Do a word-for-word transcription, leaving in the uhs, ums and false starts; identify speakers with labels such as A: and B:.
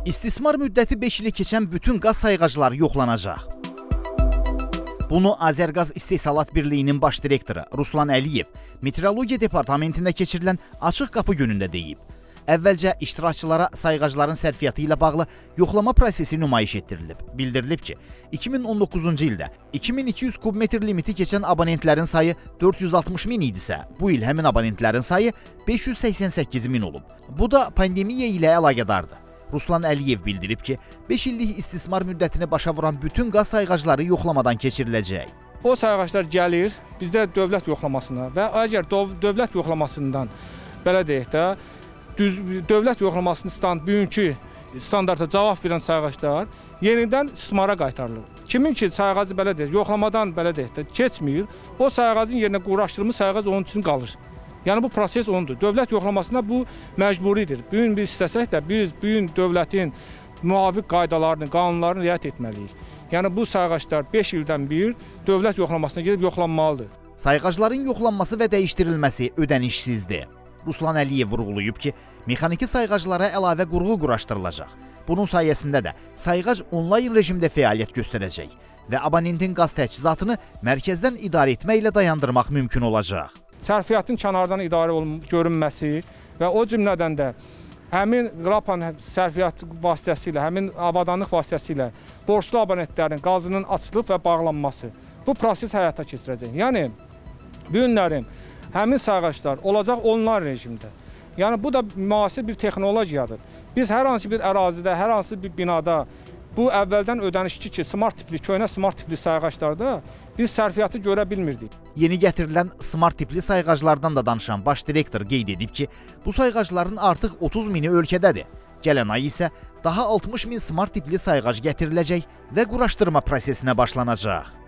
A: İstismar müddəti beş ili keçən bütün qaz sayğacları yoxlanacaq. Bunu Azərqaz İstehsalat Birliyinin baş direktoru Ruslan Əliyev Meteorologiya Departamentində keçirilən açıq qapı günündə deyib. Əvvəlcə iştirakçılara sayğacların sərfiyyatı ilə bağlı yoxlama prosesi nümayiş etdirilib. Bildirilib ki, iki min on doqquzuncu ildə iki min iki yüz kubmetr limiti keçən abonentlərin sayı dörd yüz altmış min idisə, bu il həmin abonentlərin sayı beş yüz səksən səkkiz min olub. Bu da pandemiya ilə əlaqədardır. Ruslan Əliyev bildirib ki, beş illik istismar müddətini başa vuran bütün qaz sayğacları yoxlamadan keçiriləcək.
B: O sayğaclar gəlir bizdə dövlət yoxlamasına və əgər dövlət yoxlamasından belə deyək də, düz, dövlət yoxlamasının stand, bugünkü standarta cavab verən sayğaclar yenidən istismara qaytarılır. Kimin ki sayğacı belə deyək, yoxlamadan belə deyək də keçmir, o sayğacın yerinə quraşdırılmış sayğac onun üçün qalır. Yəni bu proses ondur. Dövlət yoxlamasına bu məcburidir. Bu gün biz istəsək də biz bu gün dövlətin müvafiq qaydalarını, qanunlarını riayət etməliyik. Yəni bu sayğaclar beş ildən bir dövlət yoxlamasına gedib yoxlanmalıdır.
A: Sayğacların yoxlanması və dəyişdirilməsi ödənişsizdir. Ruslan Əliyev vurğulayıb ki, mexaniki sayğaclara əlavə qurğu quraşdırılacaq. Bunun sayəsində də sayğac onlayn rejimdə fəaliyyət göstərəcək və abonentin qaz təchizatını mərkəzdən idarə etməklə dayandırmaq mümkün olacaq.
B: Sərfiyyatın kənardan idarə görünməsi və o cümlədən də həmin qrapan sərfiyyat vasitəsilə, həmin avadanlıq vasitəsilə borclu abonentlərin qazının açılıb və bağlanması. Bu proses həyata keçirəcək. Yəni, bu günlərin həmin sayğaclar olacaq onlayn rejimdə. Yəni, bu da müasir bir texnologiyadır. Biz hər hansı bir ərazidə, hər hansı bir binada bu əvvəldən ödənişli ki, smart tipli, köhnə smart tipli sayğaclarda biz sərfiyyatı görə bilmirdik.
A: Yeni gətirilən smart tipli sayğaclardan da danışan baş direktor qeyd edib ki, bu sayğacların artıq otuz mini ölkədədir. Gələn ay isə daha altmış min smart tipli sayğac gətiriləcək və quraşdırma prosesinə başlanacaq.